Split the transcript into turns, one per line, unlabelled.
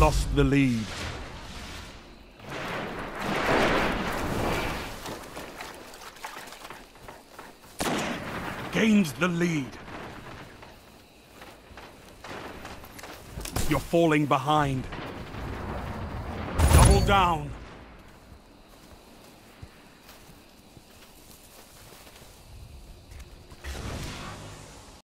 Lost the lead. Gained the lead. You're falling behind. Double down.